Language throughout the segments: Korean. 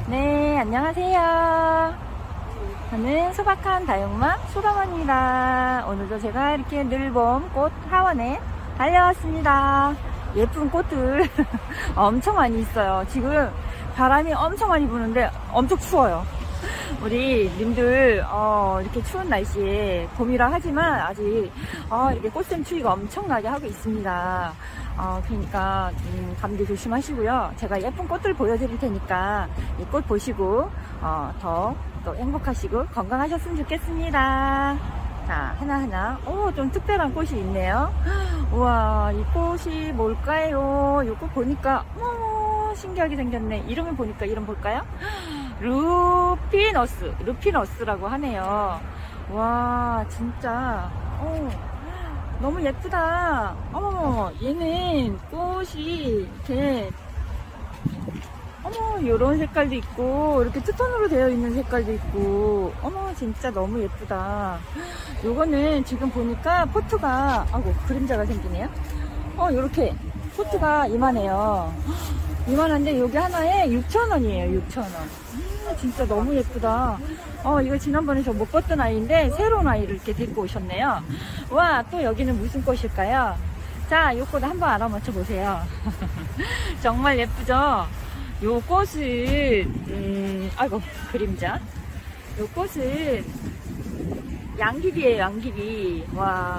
네, 안녕하세요. 저는 소박한 다육맘 소라원입니다. 오늘도 제가 이렇게 늘봄 꽃 하원에 달려왔습니다. 예쁜 꽃들 엄청 많이 있어요. 지금 바람이 엄청 많이 부는데 엄청 추워요. 우리 님들 이렇게 추운 날씨에 봄이라 하지만 아직 이렇게 꽃샘 추위가 엄청나게 하고 있습니다. 그러니까 감기 조심하시고요. 제가 예쁜 꽃들 보여드릴 테니까 이 꽃 보시고 더 또 행복하시고 건강하셨으면 좋겠습니다. 자, 하나하나 좀 특별한 꽃이 있네요. 우와, 이 꽃이 뭘까요? 이 꽃 보니까 신기하게 생겼네. 이름을 보니까 이름 볼까요? 루피너스라고 하네요. 와, 진짜 너무 예쁘다. 어머, 얘는 꽃이 이렇게 요런 색깔도 있고 이렇게 투톤으로 되어 있는 색깔도 있고 진짜 너무 예쁘다. 요거는 지금 보니까 포트가 그림자가 생기네요. 요렇게 포트가 이만해요. 이만한데 여기 하나에 6,000원이에요. 6,000원. 진짜 너무 예쁘다. 이거 지난번에 저 못 봤던 아이인데 새로운 아이를 이렇게 데리고 오셨네요. 와, 또 여기는 무슨 꽃일까요? 자, 요 꽃 한번 알아맞혀 보세요. 정말 예쁘죠? 요 꽃은 그림자. 요 꽃은 양귀비예요. 양귀비. 와,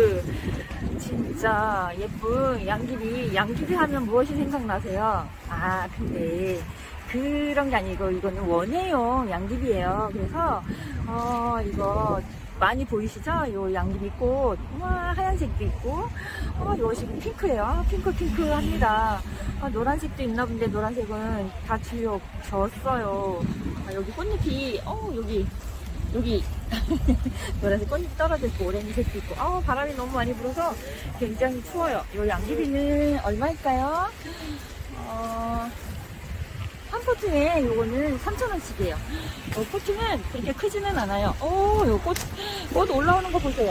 진짜 예쁜 양귀비 하면 무엇이 생각나세요? 근데 그런 게 아니고 이거는 원예용 양귀비예요. 그래서 이거 많이 보이시죠? 요 양귀비 꽃. 와, 하얀색도 있고 이거 지금 핑크예요. 핑크 합니다. 노란색도 있나 본데 노란색은 다 졌어요. 여기 꽃잎이 여기 노란색 꽃잎 떨어져 있고 오렌지색도 있고 바람이 너무 많이 불어서 굉장히 추워요. 요 양귀비는 얼마일까요? 한 포트에 요거는 3,000원씩이에요. 포트는 그렇게 크지는 않아요. 요 꽃 올라오는 거 보세요.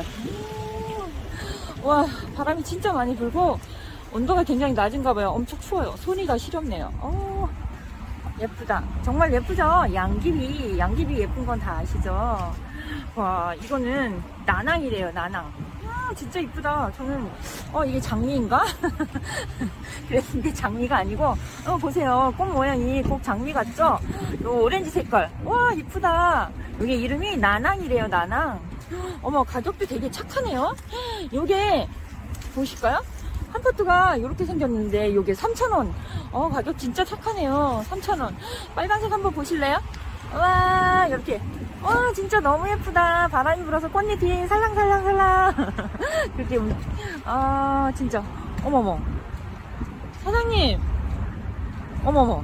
와, 바람이 진짜 많이 불고 온도가 굉장히 낮은가 봐요. 엄청 추워요. 손이 다 시렵네요. 예쁘다. 정말 예쁘죠? 양귀비 예쁜 건 다 아시죠? 와, 이거는 나낭이래요. 나낭. 진짜 이쁘다. 저는 이게 장미인가? 그랬는데 장미가 아니고 보세요. 꽃 모양이 꼭 장미 같죠? 요 오렌지 색깔. 와, 이쁘다. 이게 이름이 나낭이래요. 나낭. 어머, 가격도 되게 착하네요. 요게 보실까요? 한 포트가 이렇게 생겼는데 요게 3,000원. 가격 진짜 착하네요. 3,000원. 빨간색 한번 보실래요? 와, 이렇게. 와, 진짜 너무 예쁘다. 바람이 불어서 꽃잎이 살랑살랑살랑. 그렇게 진짜. 어머머. 사장님. 어머머.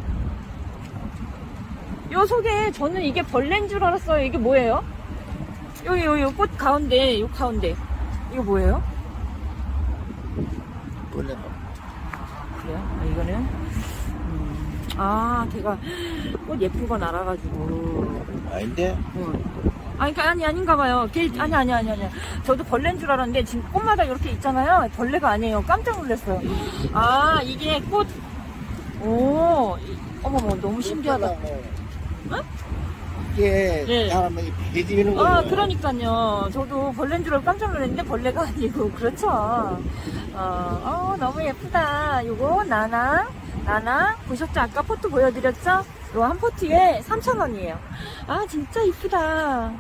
요 속에 저는 이게 벌레인 줄 알았어요. 이게 뭐예요? 요 꽃 가운데, 요 가운데. 이거 뭐예요? 벌레. 그래요? 이거는 걔가 꽃 예쁜 건 알아가지고. 아닌데? 아닌가 봐요. 아니. 저도 벌레인 줄 알았는데 지금 꽃마다 이렇게 있잖아요. 벌레가 아니에요. 깜짝 놀랐어요. 이게 꽃. 어머머, 너무 신기하다. 응? 이게 사람이 배지는 거예요. 그러니까요. 저도 벌레인 줄 알고 깜짝 놀랐는데 벌레가 아니고. 그렇죠. 너무 예쁘다. 요거 나나 보셨죠? 아까 포트 보여드렸죠? 요 한 포트에 3,000원이에요. 진짜 이쁘다.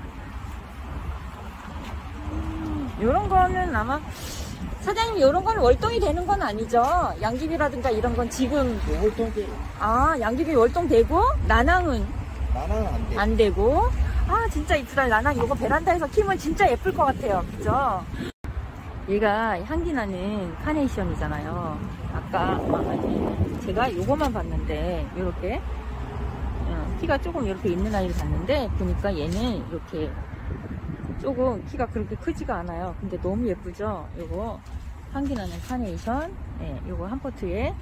요런 거는 아마 사장님, 요런 건 월동이 되는 건 아니죠? 양귀비라든가 이런 건 지금 월동돼. 양귀비 월동되고 나낭은 안 되고. 진짜 이쁘다. 나낭 요거 베란다에서 키우면 진짜 예쁠 것 같아요. 그죠? 얘가 향기나는 카네이션이잖아요. 아까 제가 요거만 봤는데 요렇게 키가 조금 이렇게 있는 아이를 봤는데 보니까 얘는 이렇게 조금 키가 그렇게 크지가 않아요. 근데 너무 예쁘죠? 요거 향기나는 카네이션. 요거 한 포트에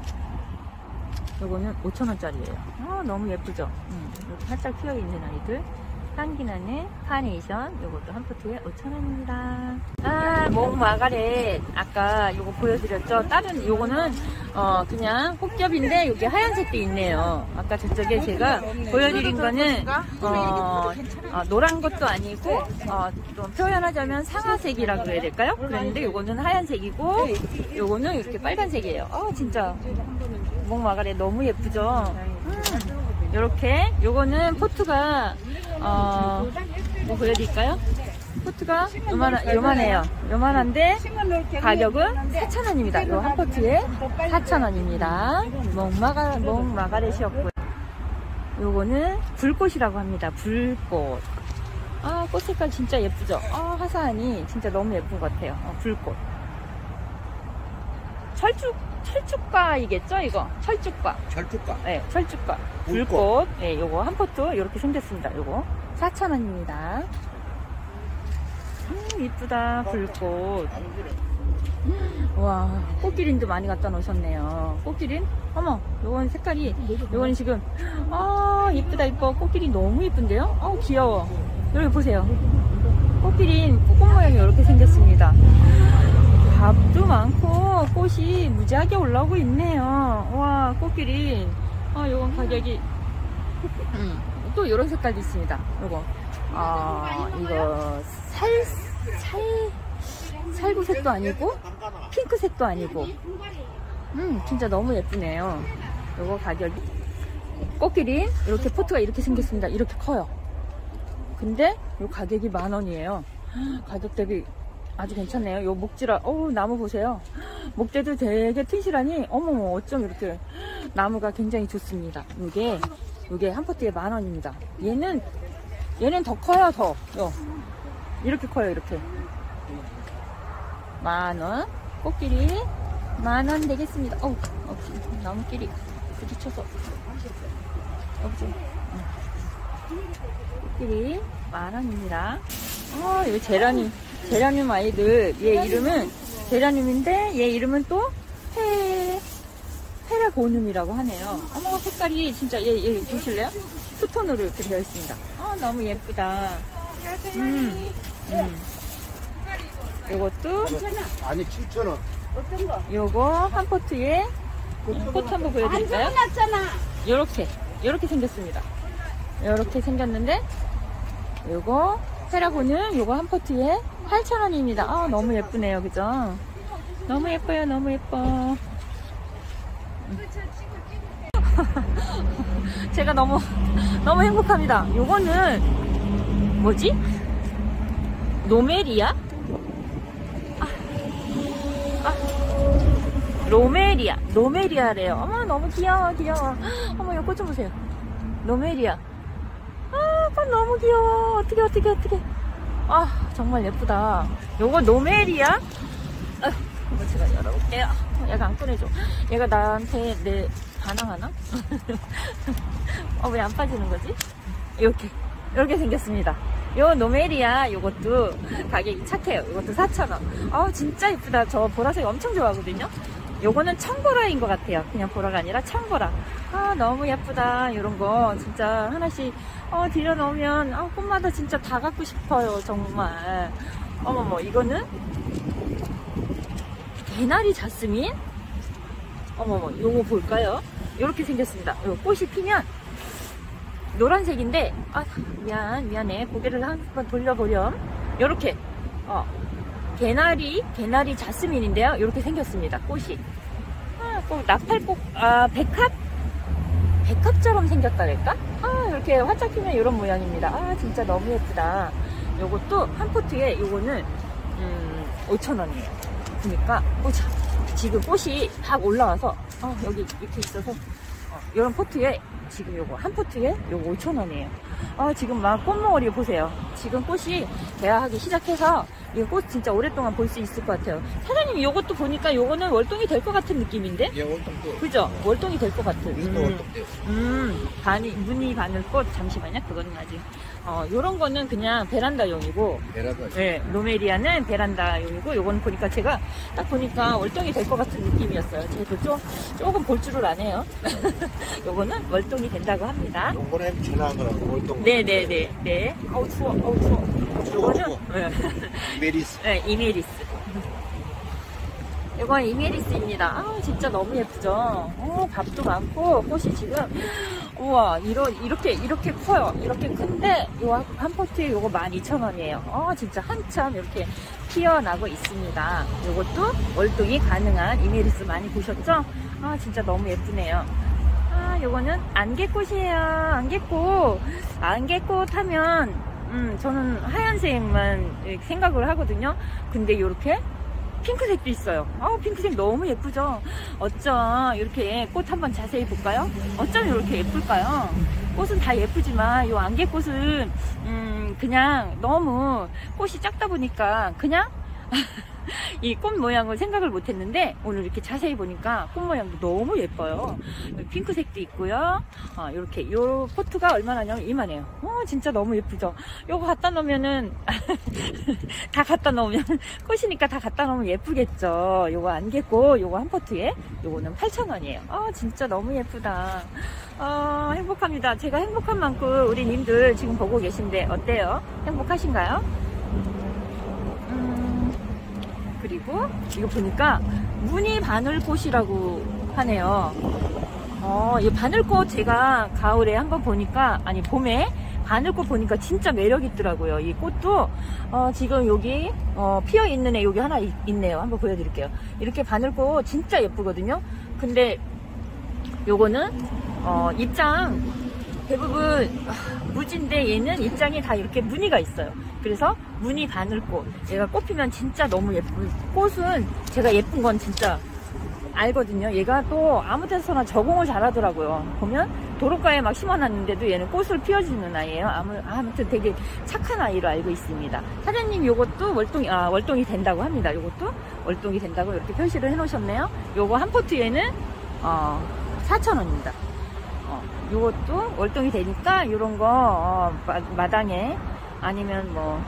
요거는 5,000원짜리예요. 너무 예쁘죠? 이렇게 살짝 피어 있는 아이들 향기나는 카네이션. 요것도 한 포트에 5,000원입니다. 목마가렛 아까 요거 보여드렸죠? 다른 요거는 그냥 혹겹인데 여기 하얀색도 있네요. 아까 저쪽에 제가 보여드린 거는 노란 것도 아니고 좀 표현하자면 상아색이라고 해야 될까요? 그런데 요거는 하얀색이고 요거는 이렇게 빨간색이에요. 진짜 목마가렛 너무 예쁘죠? 요렇게 요거는 포트가 뭐 보여드릴까요? 포트가 요만해요. 요만한데 가격은 4,000원입니다. 요 한 포트에 4,000원입니다. 목마가렛이었고요. 요거는 불꽃이라고 합니다. 불꽃. 꽃 색깔 진짜 예쁘죠? 화사하니 진짜 너무 예쁜 것 같아요. 불꽃. 철쭉과이겠죠, 이거? 철쭉과. 네, 철쭉과. 불꽃. 네, 요거 한 포트 이렇게 생겼습니다. 요거 4,000원입니다. 이쁘다, 불꽃. 와, 꽃기린도 많이 갖다 놓으셨네요. 꽃기린? 어머, 요건 색깔이, 요건 지금, 이쁘다, 이뻐. 꽃기린 너무 이쁜데요? 귀여워. 여기 보세요. 꽃기린, 꽃 모양이 이렇게 생겼습니다. 밥도 많고, 꽃이 무지하게 올라오고 있네요. 와, 꽃기린. 요건 가격이, 또 요런 색깔도 있습니다. 요거. 이거, 살구색도 아니고, 핑크색도 아니고, 진짜 너무 예쁘네요. 요거 가격이. 꽃기린, 이렇게 포트가 이렇게 생겼습니다. 이렇게 커요. 근데, 요 가격이 10,000원이에요. 가격 대비 아주 괜찮네요. 요 목지라, 나무 보세요. 목재도 되게 튼실하니, 어머머, 어쩜 이렇게 나무가 굉장히 좋습니다. 요게 한 포트에 10,000원입니다. 얘는 더 커요, 더. 이렇게 커요, 이렇게. 10,000원. 꽃길이 10,000원 되겠습니다. 나무끼리 부딪혀서. 꽃길이 10,000원입니다. 이 제라늄 아이들. 얘 이름은 제라늄인데, 얘 이름은 또 페라고눔이라고 하네요. 어머, 색깔이 진짜, 얘 보실래요? 투톤으로 이렇게 되어 있습니다. 너무 예쁘다. 요것도 아니 7,000원. 요거 한 포트에 포트 한번 보여드릴까요? 요렇게 생겼습니다. 요렇게 생겼는데 요거 페라고는 요거 한 포트에 8,000원입니다. 너무 예쁘네요, 그죠? 너무 예뻐요, 너무 예뻐. 제가 너무 행복합니다. 요거는 뭐지? 노메리아? 로메리아래요. 어머, 너무 귀여워. 어머, 요 꽃 좀 보세요. 로메리아. 꽃 너무 귀여워. 어떡해. 정말 예쁘다. 요거 노메리아? 한번 제가 열어볼게요. 얘가 안 꺼내줘. 얘가 나한테 반항하나? 왜 안 빠지는 거지? 이렇게 생겼습니다. 요 노메리아 요것도 가격이 착해요. 이것도 4,000원. 진짜 예쁘다. 저 보라색 엄청 좋아하거든요. 요거는 청보라인 것 같아요. 그냥 보라가 아니라 청보라. 너무 예쁘다. 요런 거 진짜 하나씩 들여놓으면 꽃마다 진짜 다 갖고 싶어요. 정말. 어머머, 이거는 개나리 자스민? 어머머, 요거 볼까요? 요렇게 생겼습니다. 요 꽃이 피면 노란색인데, 미안해. 고개를 한번 돌려보렴. 요렇게, 개나리 자스민인데요. 요렇게 생겼습니다. 꽃이. 꼭 나팔꽃, 백합처럼 생겼다랄까? 이렇게 활짝 피면 이런 모양입니다. 진짜 너무 예쁘다. 요것도 한 포트에, 요거는, 5,000원이에요. 그러니까, 지금 꽃이 막 올라와서, 여기 이렇게 있어서, 요런 포트에, 지금 요거 한 포트에 요거 5,000원이에요. 지금 막 꽃몽어리 보세요. 지금 꽃이 개화하기 시작해서 이 꽃 진짜 오랫동안 볼 수 있을 것 같아요. 사장님, 요것도 보니까 요거는 월동이 될 것 같은 느낌인데? 예, 월동도. 그죠? 월동이 될 것 같은. 월동돼요. 무늬 바늘꽃, 잠시만요. 그거는 아직. 요런 거는 그냥 베란다용이고. 네, 로메리아는 베란다용이고, 요거는 보니까 제가 딱 보니까 월동이 될 것 같은 느낌이었어요. 제가 조금 볼 줄을 아네요. 요거는 월동이 된다고 합니다. 요번에 전화하더라고, 월동. 네네네. 추워. 추워. 네. 이메리스. 네, 이메리스. 이건 이메리스입니다. 진짜 너무 예쁘죠? 밥도 많고, 꽃이 지금, 우와, 이렇게 커요. 이렇게 큰데, 요 한 포트에 요거 12,000원이에요. 진짜 한참 이렇게 피어나고 있습니다. 요것도 월동이 가능한 이메리스 많이 보셨죠? 진짜 너무 예쁘네요. 요거는 안개꽃이에요. 안개꽃 하면, 저는 하얀색만 생각을 하거든요. 근데 요렇게 핑크색도 있어요. 핑크색 너무 예쁘죠? 어쩜 이렇게 꽃 한번 자세히 볼까요? 어쩜 이렇게 예쁠까요? 꽃은 다 예쁘지만 요 안개꽃은 그냥 너무 꽃이 작다 보니까 그냥 이 꽃 모양을 생각을 못 했는데 오늘 이렇게 자세히 보니까 꽃 모양도 너무 예뻐요. 핑크색도 있고요. 이렇게 요 포트가 얼마나냐면 이만해요. 진짜 너무 예쁘죠. 요거 갖다 놓으면은 다 갖다 놓으면 꽃이니까 다 갖다 놓으면 예쁘겠죠. 요거 안개꽃 요거 한 포트에 요거는 8,000원이에요. 진짜 너무 예쁘다. 행복합니다. 제가 행복한 만큼 우리 님들 지금 보고 계신데 어때요? 행복하신가요? 그리고 이거 보니까 무늬 바늘꽃이라고 하네요. 이 바늘꽃 제가 가을에 한번 보니까, 아니 봄에 바늘꽃 보니까 진짜 매력 있더라고요. 이 꽃도 지금 여기 피어 있는 애 여기 하나 있네요. 한번 보여드릴게요. 이렇게 바늘꽃 진짜 예쁘거든요. 근데 요거는 입장 대부분 무지인데 얘는 입장이 다 이렇게 무늬가 있어요. 그래서 무늬 바늘꽃, 얘가 꽃피면 진짜 너무 예쁜, 꽃은 제가 예쁜 건 진짜 알거든요. 얘가 또 아무 데서나 적응을 잘하더라고요. 보면 도로가에 막 심어놨는데도 얘는 꽃을 피워주는 아이예요. 아무튼 되게 착한 아이로 알고 있습니다. 사장님 요것도 월동이 된다고 합니다. 요것도 월동이 된다고 이렇게 표시를 해 놓으셨네요. 요거 한 포트에는 4,000원입니다. 요것도 월동이 되니까 요런 거 마당에 아니면 뭐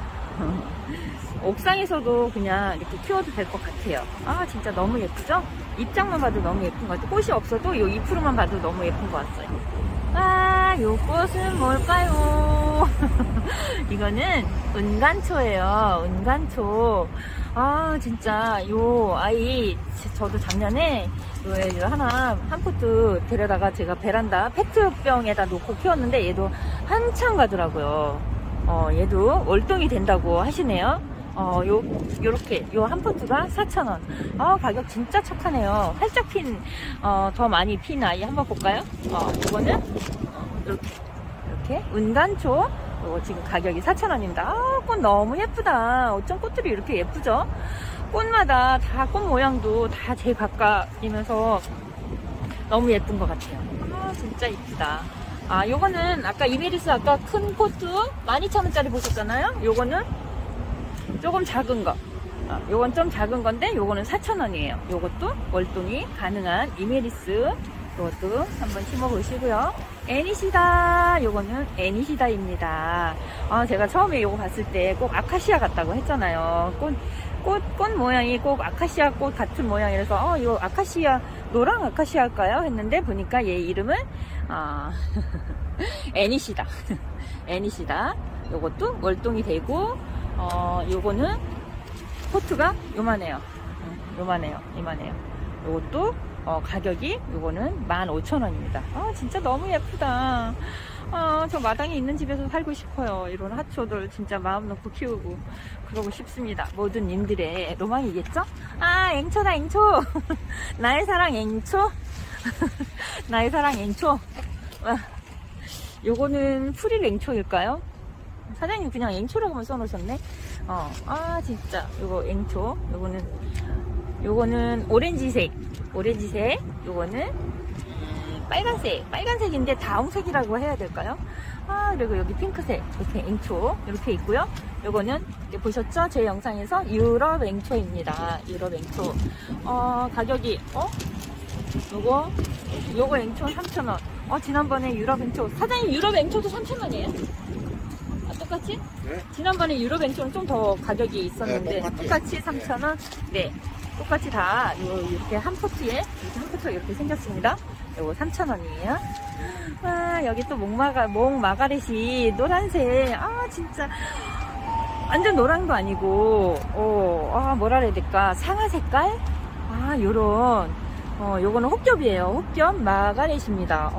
옥상에서도 그냥 이렇게 키워도 될 것 같아요. 진짜 너무 예쁘죠? 입장만 봐도 너무 예쁜 것 같아요. 꽃이 없어도 요 잎으로만 봐도 너무 예쁜 것 같아요. 요 꽃은 뭘까요? 이거는 은간초예요. 은간초. 진짜 요 아이 저도 작년에 요 하나 한 포트 데려다가 제가 베란다 페트병에다 놓고 키웠는데 얘도 한참 가더라고요. 얘도 월동이 된다고 하시네요. 요렇게 요 한 포트가 4,000원. 가격 진짜 착하네요. 활짝 더 많이 핀 아이 한번 볼까요? 이거는 이렇게 은간초. 요거 지금 가격이 4,000원입니다. 꽃 너무 예쁘다. 어쩜 꽃들이 이렇게 예쁘죠? 꽃마다 다 꽃 모양도 다 제각각이면서 너무 예쁜 것 같아요. 진짜 이쁘다. 요거는 아까 이메리스 아까 큰 포트 12,000원짜리 보셨잖아요. 요거는 조금 작은 거. 요건 좀 작은 건데 요거는 4,000원이에요. 요것도 월동이 가능한 이메리스. 요것도 한번 심어 보시고요. 애니시다. 요거는 애니시다입니다. 제가 처음에 요거 봤을 때 꼭 아카시아 같다고 했잖아요. 꽃 모양이 꼭 아카시아 꽃 같은 모양이라서 이거 아카시아, 노랑 아카시아일까요? 했는데 보니까 얘 이름은 애니시다. 애니시다. 요것도 월동이 되고 요거는 포트가 요만해요. 이만해요. 요것도 가격이 요거는 15,000원입니다. 진짜 너무 예쁘다. 저 마당에 있는 집에서 살고 싶어요. 이런 하초들 진짜 마음 놓고 키우고 그러고 싶습니다. 모든 님들의 로망이겠죠? 앵초다, 앵초. 나의 사랑 앵초. 나의 사랑 앵초. 요거는 프릴 앵초일까요? 사장님 그냥 앵초라고만 써놓으셨네. 진짜 요거 앵초. 요거는 오렌지색. 요거는 빨간색인데 다홍색이라고 해야 될까요? 그리고 여기 핑크색 이렇게 앵초 이렇게 있고요. 요거는 보셨죠? 제 영상에서 유럽 앵초입니다. 유럽 앵초. 가격이 요거 앵초 3,000원. 지난번에 유럽 앵초 사장님 유럽 앵초도 3,000원이에요? 똑같이? 네? 지난번에 유럽 앵초는 좀 더 가격이 있었는데 네, 똑같이 3,000원? 네. 똑같이 다 이렇게 한 포트에 이렇게 생겼습니다. 요거 3,000원이에요. 여기 또 목마가렛이 노란색. 진짜 완전 노란도 아니고 뭐라 해야 될까, 상아 색깔. 아, 요런, 요거는 혹겹이에요. 혹겹 마가렛입니다.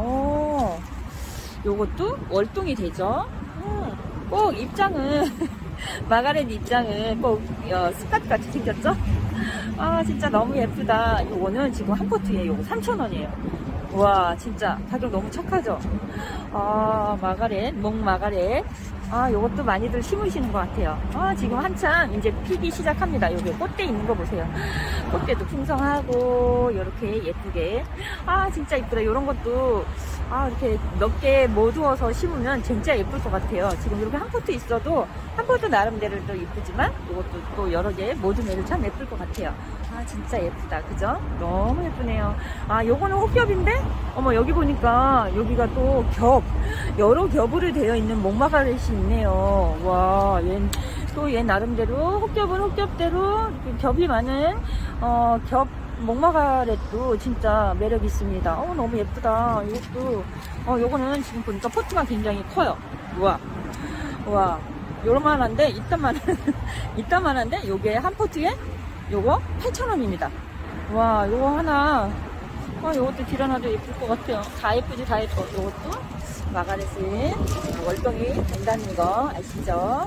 요것도 월동이 되죠. 꼭 입장은, 마가렛 입장은 꼭, 스카트같이 생겼죠? 아, 진짜 너무 예쁘다. 요거는 지금 한 포트에 요거 3,000원이에요. 와, 진짜 가격 너무 착하죠? 아, 마가렛, 목 마가렛. 아, 요것도 많이들 심으시는 것 같아요. 아, 지금 한참 이제 피기 시작합니다. 여기 꽃대 있는 거 보세요. 꽃대도 풍성하고, 이렇게 예쁘게. 아, 진짜 예쁘다. 요런 것도, 아, 이렇게 몇 개 모두어서 심으면 진짜 예쁠 것 같아요. 지금 이렇게 한 포트 있어도, 한 포트 나름대로 또 예쁘지만, 요것도 또 여러 개 모두매도 참 예쁠 것 같아요. 아, 진짜 예쁘다. 그죠? 너무 예쁘네요. 아, 요거는 혹겹인데? 어머, 여기 보니까, 여기가 또 여러 겹으로 되어 있는 목마가렛이 있네요. 와, 얘 나름대로, 혹겹은 혹겹대로, 겹이 많은, 목마가렛도 진짜 매력 있습니다. 너무 예쁘다. 이것도, 요거는 지금 보니까 포트가 굉장히 커요. 우와. 요만한데, 이따만한데, 요게 한 포트에, 요거 8,000원입니다. 와, 요거 하나, 요것도 길어놔도 예쁠 것 같아요. 다 예쁘지, 다 예뻐. 요것도 마가렛이 월동이 된다는 거 아시죠?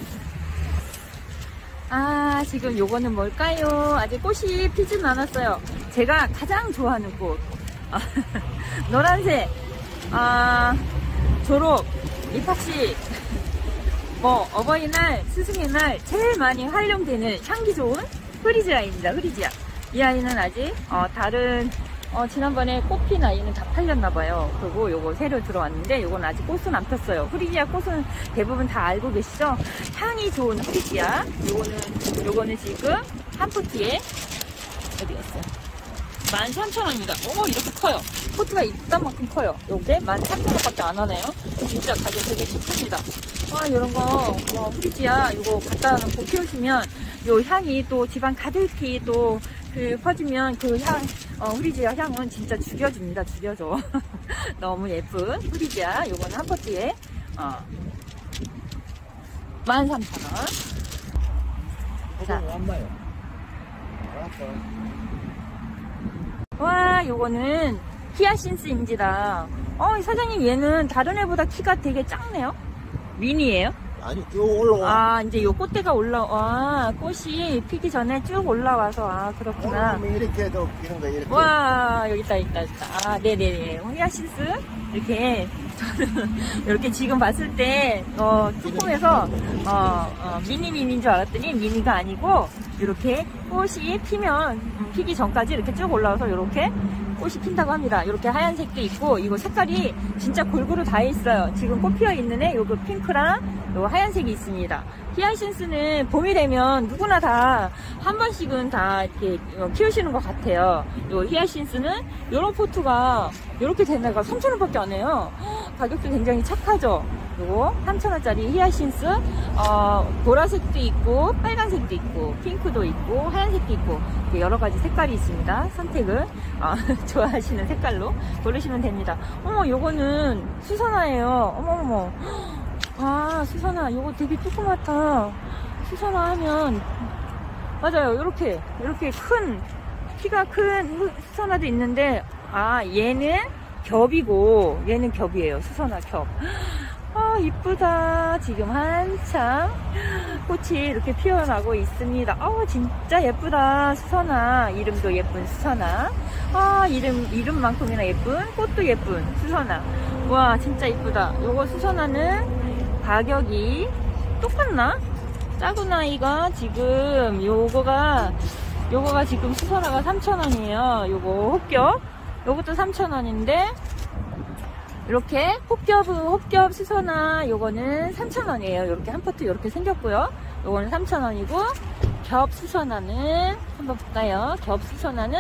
아, 지금 요거는 뭘까요? 아직 꽃이 피진 않았어요. 제가 가장 좋아하는 꽃. 노란색, 졸업, 입학식, 어버이날, 스승의 날 제일 많이 활용되는 향기 좋은 흐리지아입니다. 흐리지아. 이 아이는 아직, 지난번에 꽃핀 아이는 다 팔렸나봐요. 그리고 요거 새로 들어왔는데, 요건 아직 꽃은 안 폈어요. 흐리지아 꽃은 대부분 다 알고 계시죠? 향이 좋은 흐리지아. 요거는 지금 한 포트에, 어디 갔어요? 13,000원입니다. 이렇게 커요. 포트가 이딴만큼 커요. 요게 13,000원밖에 안 하네요. 진짜 가격 되게 착합니다. 요런 거, 흐리지아, 요거 갖다 놓고 키우시면, 요 향이 또 집안 가득히 또, 퍼지면 그 향, 흐리지아 향은 진짜 죽여줍니다. 죽여줘. 너무 예쁜 흐리지아. 요거는 한 포트에, 13,000원. 자. 와, 요거는 히아신스입니다. 사장님, 얘는 다른 애보다 키가 되게 작네요. 미니예요? 아니, 쭉 올라와. 이제 요 꽃대가 꽃이 피기 전에 쭉 올라와서, 그렇구나. 이렇게 더 피는 거, 이렇게. 와, 여기 있다. 네네네. 히아신스. 이렇게, 저는, 이렇게 지금 봤을 때, 조금해서, 미니인 줄 알았더니, 미니가 아니고, 이렇게 꽃이 피기 전까지 이렇게 쭉 올라와서, 이렇게 꽃이 핀다고 합니다. 이렇게 하얀색도 있고, 이거 색깔이 진짜 골고루 다 있어요. 지금 꽃 피어 있는 애, 요거 핑크랑, 요 하얀색이 있습니다. 히아신스는 봄이 되면 누구나 다 한 번씩은 다 이렇게 키우시는 것 같아요. 요 히아신스는 요런 포트가 요렇게 된 애가 3,000원밖에 안 해요. 가격도 굉장히 착하죠. 요거 3,000원짜리 히아신스, 보라색도 있고 빨간색도 있고 핑크도 있고 하얀색도 있고 여러 가지 색깔이 있습니다. 선택을 좋아하시는 색깔로 고르시면 됩니다. 요거는 수선화예요. 어머머머. 수선화. 요거 되게 조그맣다. 수선화 하면, 맞아요. 요렇게 키가 큰 수선화도 있는데, 얘는 겹이고, 얘는 겹이에요. 수선화 겹. 이쁘다. 지금 한참 꽃이 이렇게 피어나고 있습니다. 진짜 예쁘다. 수선화. 이름도 예쁜 수선화. 이름만큼이나 예쁜, 꽃도 예쁜 수선화. 와, 진짜 이쁘다. 요거 수선화는 가격이 똑같나? 작은 아이가 지금 요거가 지금 수선화가 3,000원이에요. 요거 혹겹, 요것도 3,000원인데 이렇게 혹겹 수선화 요거는 3,000원이에요. 이렇게 한 포트 이렇게 생겼고요. 요거는 3,000원이고 겹 수선화는 한번 볼까요? 겹 수선화는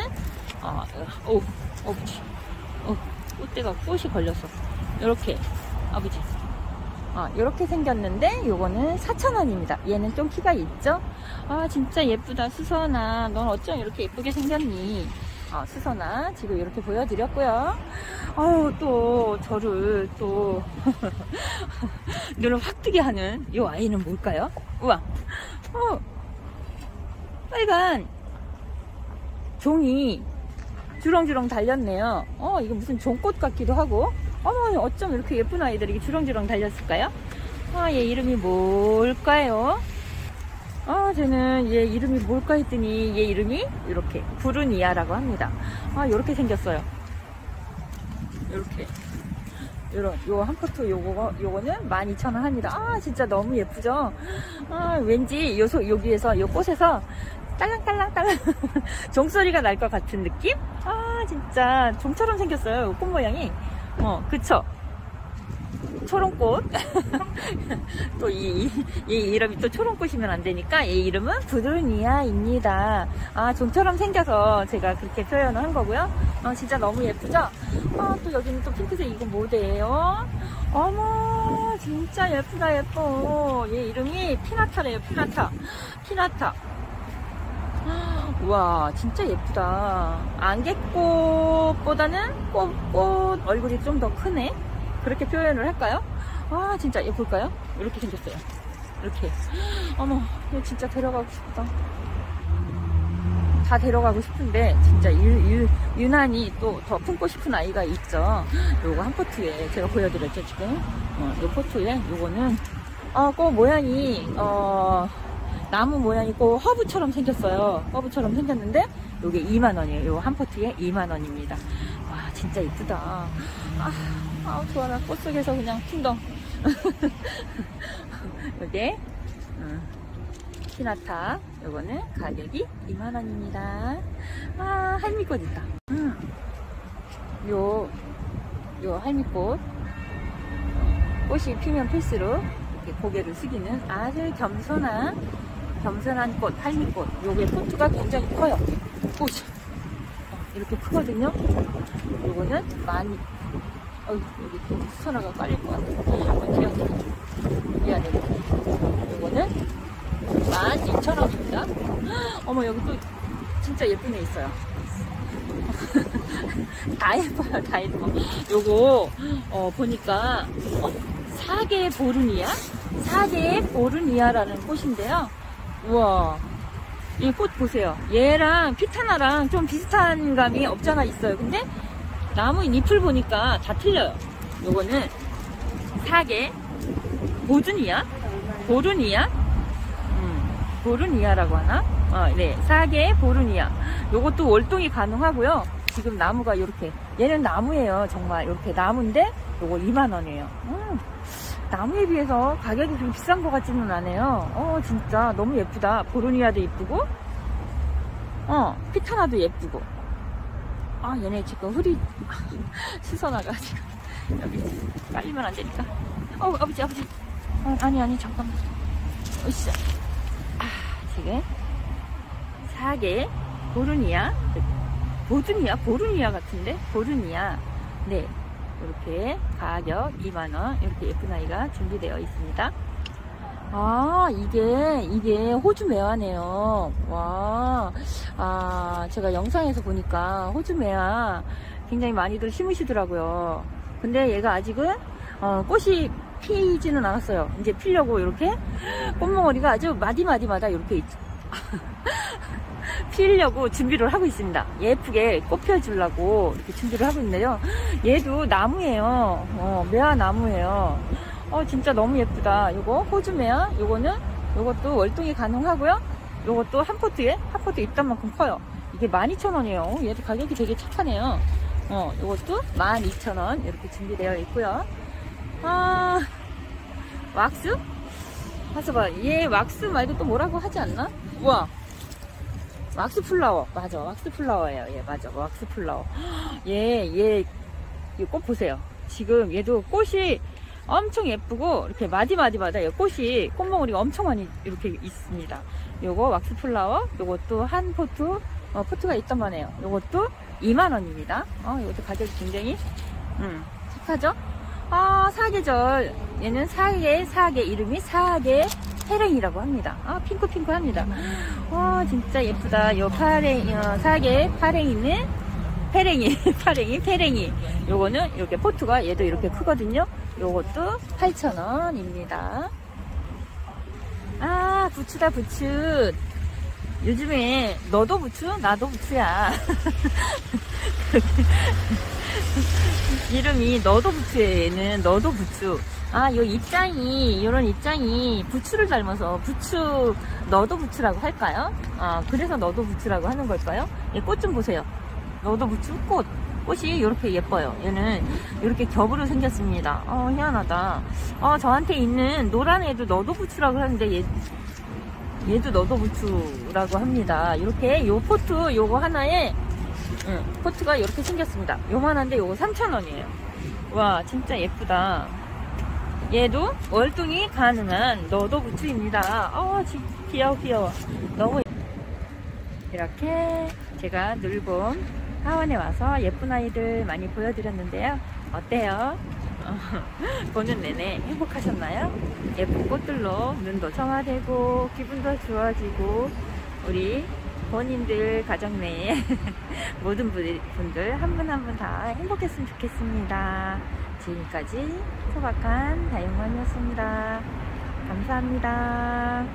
꽃대가 꽃이 걸렸어. 요렇게 아버지. 이렇게 생겼는데 요거는 4,000원입니다. 얘는 좀 키가 있죠? 진짜 예쁘다. 수선아, 넌 어쩜 이렇게 예쁘게 생겼니? 수선아 지금 이렇게 보여드렸고요. 또 저를 또 눈을 확 뜨게 하는 이 아이는 뭘까요? 우와, 빨간 종이 주렁주렁 달렸네요. 이거 무슨 종꽃 같기도 하고. 어머, 어쩜 이렇게 예쁜 아이들이 주렁주렁 달렸을까요? 얘 이름이 뭘까요? 저는 얘 이름이 뭘까 했더니 얘 이름이 이렇게 부르니아라고 합니다. 요렇게 생겼어요. 요렇게. 요 한 포트 요거는 12,000원 합니다. 진짜 너무 예쁘죠? 왠지 여기에서 요 꽃에서 딸랑딸랑딸랑 종소리가 날 것 같은 느낌? 진짜 종처럼 생겼어요. 꽃 모양이. 그쵸? 초롱꽃. 또 이 이름이 또 초롱꽃이면 안 되니까 이 이름은 부르니아입니다. 종처럼 생겨서 제가 그렇게 표현을 한 거고요. 진짜 너무 예쁘죠? 또 여기는 또 핑크색 이거 모델이에요. 어머, 진짜 예쁘다, 예뻐. 얘 이름이 피나타래요, 피나타. 우와, 진짜 예쁘다. 안개꽃보다는 꽃 얼굴이 좀 더 크네. 그렇게 표현을 할까요? 진짜 예쁠까요? 이렇게 생겼어요. 이렇게. 어머, 얘 진짜 데려가고 싶다. 다 데려가고 싶은데 진짜 유난히 또 더 품고 싶은 아이가 있죠. 요거 한 포트에 제가 보여드렸죠 지금. 요 포트에 요거는 꽃 모양이 나무 모양이 꼭 허브처럼 생겼어요. 허브처럼 생겼는데 요게 2만원이에요. 요 한 포트에 2만원입니다. 와, 진짜 이쁘다. 좋아. 나 꽃 속에서 그냥 풍덩. 요게 피나타. 요거는 가격이 2만원입니다. 할미꽃 있다. 요 할미꽃. 꽃이 피면 필수록 이렇게 고개를 숙이는 아주 겸손한 꽃, 할미꽃. 요게 포트가 굉장히 커요. 꽃이 이렇게 크거든요. 요거는 여기 수선화가 깔릴 것 같아요. 미안해. 요거는 12,000원입니다. 어머, 여기 또 진짜 예쁜 애 있어요. 다 예뻐요, 다 예뻐. 요거 보니까 사계 보르니아라는 꽃인데요. 우와, 이 꽃 보세요. 얘랑 피타나랑 좀 비슷한 감이 없잖아 있어요. 근데 나무 잎을 보니까 다 틀려요. 요거는 사계 보르니아라고 하나? 네, 사계 보르니아. 요것도 월동이 가능하고요. 지금 나무가 이렇게, 얘는 나무예요. 정말 이렇게 나무인데 요거 2만원이에요. 나무에 비해서 가격이 좀 비싼 것 같지는 않아요. 진짜 너무 예쁘다. 보르니아도 예쁘고 피타나도 예쁘고. 얘네 지금 수선화가 지금 여기 깔리면 안 되니까. 아버지. 아니, 잠깐만. 으쌰. 지금 사계 보르니아 같은데? 보르니아. 네. 이렇게 가격 2만원. 이렇게 예쁜 아이가 준비되어 있습니다. 이게 호주 매화네요. 와. 제가 영상에서 보니까 호주 매화 굉장히 많이들 심으시더라고요. 근데 얘가 아직은 꽃이 피지는 않았어요. 이제 피려고 이렇게 꽃몽어리가 아주 마디마디마다 이렇게 피려고 준비를 하고 있습니다. 예쁘게 꽃 펴주려고 이렇게 준비를 하고 있는데요. 얘도 나무예요. 매화 나무예요. 진짜 너무 예쁘다. 요거 호주 매화. 요것도 월동이 가능하고요. 요것도 한 포트 입단만큼 커요. 이게 12,000원이에요. 얘도 가격이 되게 착하네요. 요것도 12,000원 이렇게 준비되어 있고요. 왁스? 가서 봐. 얘 왁스 말고 또 뭐라고 하지 않나? 우와. 왁스 플라워. 맞아. 왁스 플라워예요. 얘 맞아. 왁스 플라워. 얘 이 꽃 보세요. 지금 얘도 꽃이 엄청 예쁘고 이렇게 마디마디마다 꽃이 꽃몽우리가 엄청 많이 이렇게 있습니다. 요거 왁스 플라워. 요것도 한 포트가 있단만 해요. 요것도 2만원입니다. 요것도 가격이 굉장히 착하죠? 사계절. 얘는 사계 이름이 사계 페랭이라고 합니다. 핑크합니다. 와, 진짜 예쁘다. 요 사계 파랭이는 페랭이. 요거는 이렇게 포트가 얘도 이렇게 크거든요. 요것도 8,000원입니다. 부추다, 부추. 요즘에 너도 부추 나도 부추야. 이름이 너도 부추에는 너도 부추. 아, 요 입장이, 요런 입장이 부추를 닮아서 부추, 너도 부추라고 할까요? 아, 그래서 너도 부추라고 하는 걸까요? 이 꽃 좀 보세요. 너도 부추 꽃. 꽃이 이렇게 예뻐요. 얘는 이렇게 겹으로 생겼습니다. 희한하다. 저한테 있는 노란 애도 너도 부추라고 하는데 얘도 너도 부추라고 합니다. 이렇게 요 포트 요거 하나에 포트가 이렇게 생겼습니다. 요만한데 요거 3,000원이에요. 와, 진짜 예쁘다. 얘도 월등히 가능한 너도 부추입니다. 귀여워. 너무 이렇게 제가 늘봄 하원에 와서 예쁜 아이들 많이 보여드렸는데요. 어때요? 보는 내내 행복하셨나요? 예쁜 꽃들로 눈도 정화되고 기분도 좋아지고 우리 본인들 가정 내에 모든 분들 한 분 한 분 다 행복했으면 좋겠습니다. 지금까지 소박한 다육맘이었습니다. 감사합니다.